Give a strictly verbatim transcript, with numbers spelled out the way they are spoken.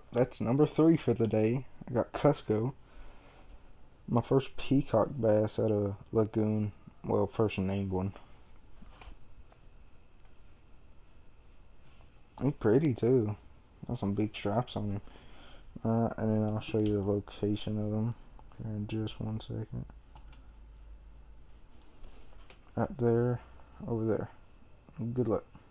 that's number three for the day. I got Cusco. My first peacock bass at a lagoon. Well, first named one. He's pretty too. Got some big straps on him. Uh, and then I'll show you the location of them here in just one second. Right there, over there. Good luck.